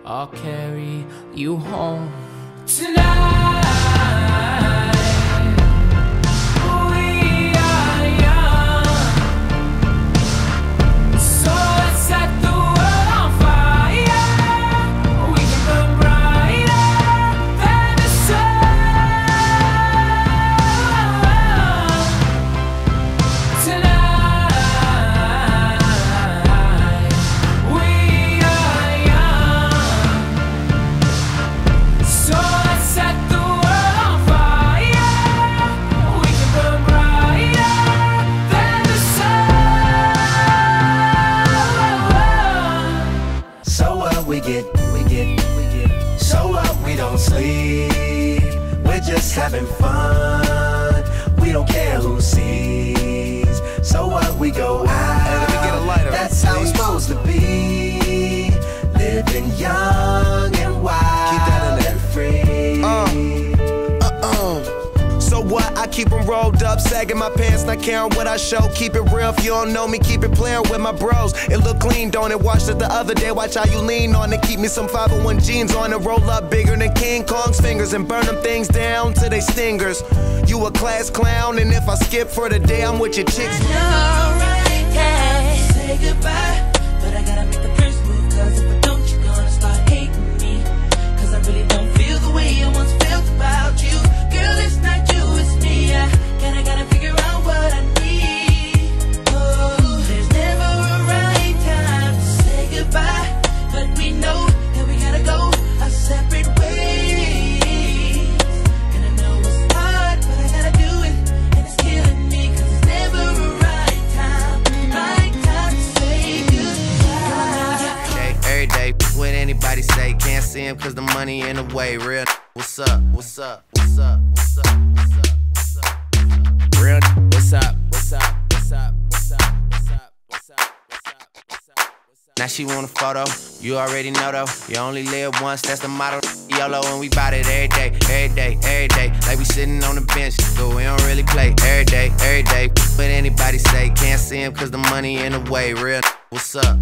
I'll carry you home tonight. Having fun, we don't care who sees. So what, we go out, hey, get a lighter, that's how it's supposed to be. Living young and wild and free. So what, I keep them rolled up, sagging my pants, not caring what I show. Keep it real, if you don't know me, keep it playing with my bros. It look clean, don't it? Watched it the other day, watch how you lean on it. Keep me some 501 jeans on it, roll up bigger than King Kong's fingers and burn them things down to they stingers. You a class clown, and if I skip for the day, I'm with your chicks. Alright, yeah. Say goodbye, but I gotta make the first move, cause if I don't, you're gonna start hating me. Cause I really don't feel the way I once felt about you. Girl, it's not you, it's me. I gotta figure out what I need. Oh, there's never a right time to say goodbye, but we know that we gotta go our separate ways. And I know it's hard, but I gotta do it, and it's killing me, cause it's never a right time to say goodbye. Every day, what anybody say, can't see him cause the money in the way. Real, what's up, what's up, what's up, what's up, what's up, what's up, real, what's up, what's up, what's up, what's up, what's up, what's up, what's up, what's up. Now she want a photo, you already know though, you only live once, that's the motto. YOLO, and we bout it every day, every day, every day. Like we sitting on the bench, but we don't really play. Every day, every day. What anybody say, can't see him cause the money in the way. Real, what's up?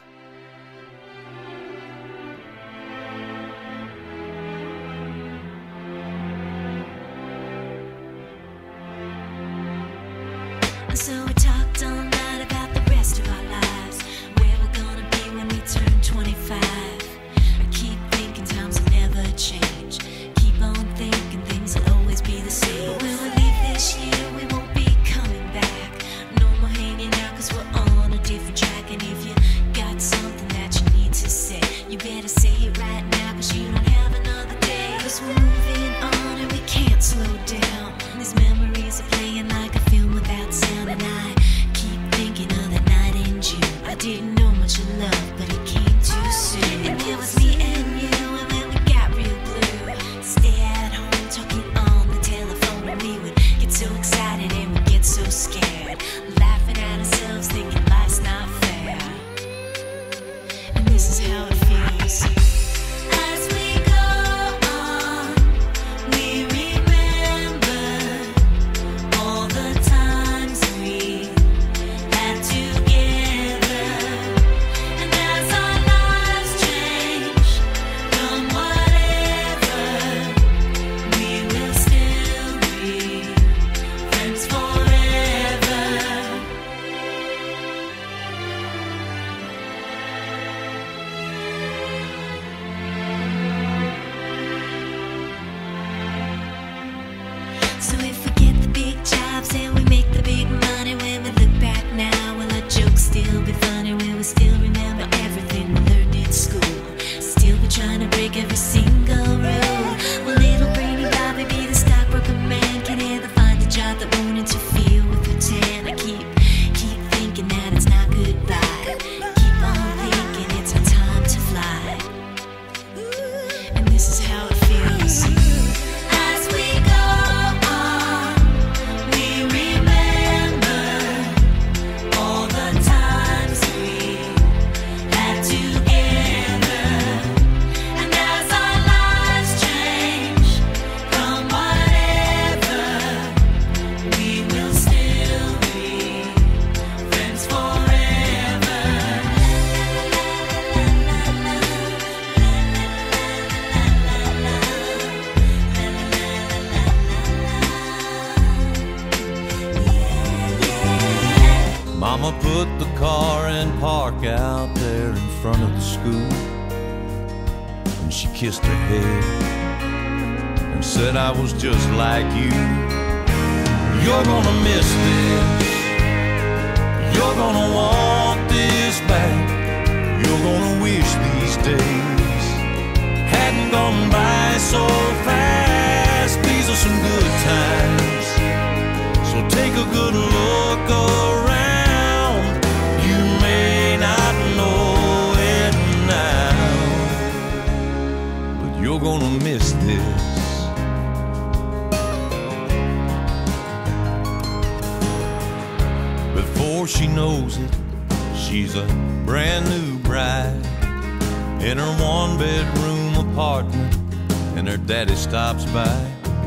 So we talked all night about the rest of our lives, where we're gonna be when we turn 25. I keep thinking times will never change. Keep on thinking things will always be the same. But when we leave this year, we won't be coming back. No more hanging out cause we're on a different track. And if you got something that you need to say, you better say it right now cause you don't have another day. Cause we're moving on and we can't slow down. These memories are playing like a film without sound. And I keep thinking of that night in June. I didn't know much of love, but it came too soon. And it was me and you, and then we got real blue. Stay at home talking on the telephone, and we would get so excited and we'd get so scared, laughing at ourselves, thinking life's not fair. And this is how it feels. As we go on, we remember all the times we had together. And as our lives change from whatever, we will still be friends forever. So if we get the big jobs and we make the big money, when we look back now, will our jokes still be funny? Will we still remember everything we learned in school? Still be trying to break every single rule? Will little brainy Bobby be the stockbroker man? Can he ever find a job that won't interfere with the tan? I keep thinking that it's not goodbye. Keep on thinking it's our time to fly. And this is how it feels. As we go on, we remember all the times we had together. And as our put the car in park out there in front of the school. And she kissed her head and said I was just like you. You're gonna miss this, you're gonna want this back. You're gonna wish these days hadn't gone by so fast. These are some good times, so take a good look around. You may not know it now, but you're gonna miss this. Before she knows it, she's a brand new bride in her one-bedroom apartment, and her daddy stops by.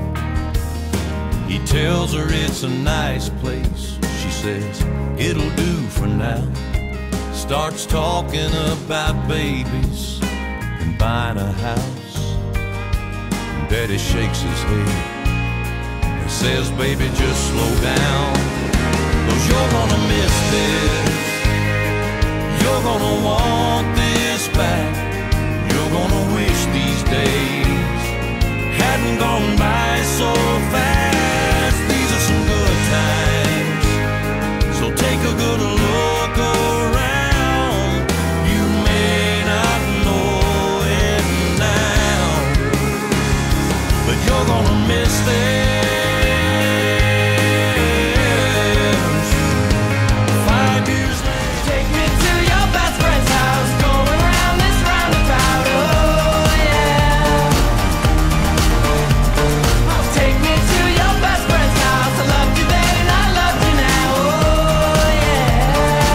He tells her it's a nice place. She says it'll do for now. Starts talking about babies and buying a house. And Daddy shakes his head and says, baby, just slow down, 'cause you're gonna miss this. You're gonna want this back. You're gonna wish these days hadn't gone by so fast. These are some good times, so take a good look around. You may not know it now, but you're gonna miss this. 5 years later, Take me to your best friend's house, going round this roundabout, oh yeah. Take me to your best friend's house. I loved you then and I love you now, oh yeah.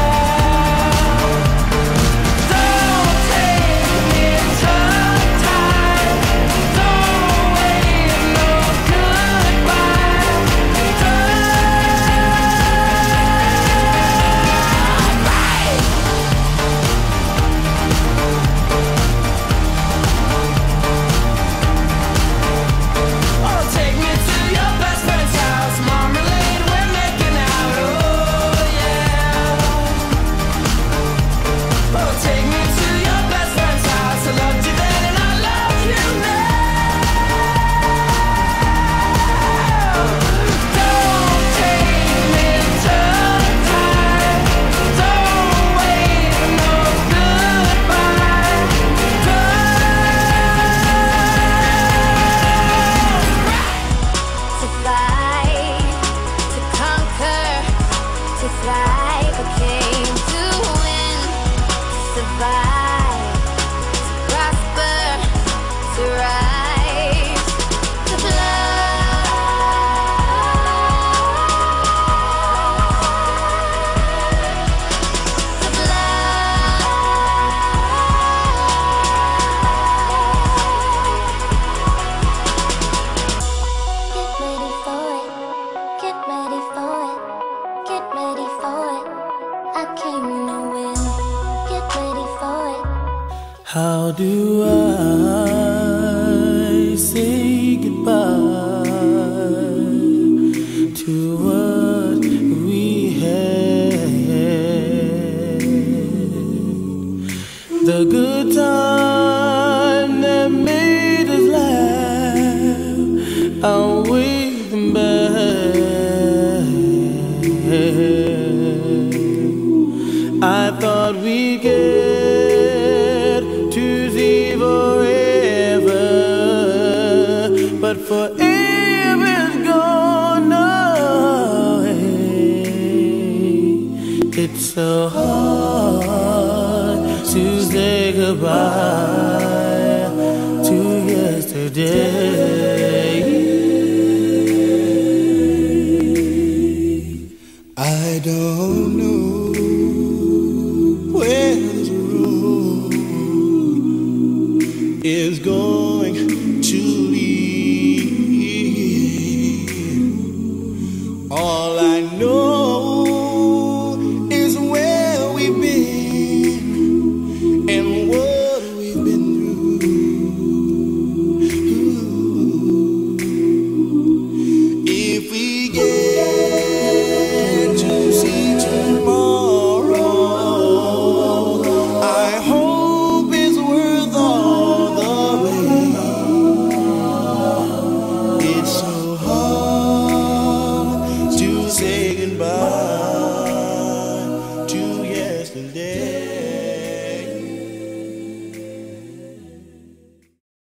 Don't take me to time, don't wait no goodbye. Oh, take me to your best friend's house, marmalade, we're making out, oh yeah. Oh, take me to your best friend's house. I loved you then and I love you now. Don't take me to time, don't wait no goodbye. To fight, to conquer, to thrive, I came to win, to survive, to prosper, to rise, to Get ready for it, get ready for it, get ready for it. I came to win, get ready for it. How do I say goodbye to what we had? The good time that made us laugh, outweigh them bad. I thought we'd get to see forever, but forever's gone away. It's so hard to say goodbye to yesterday. I don't know where this road is going to lead. All I know is where we've been and what we've been through. If we get to see tomorrow, goodbye.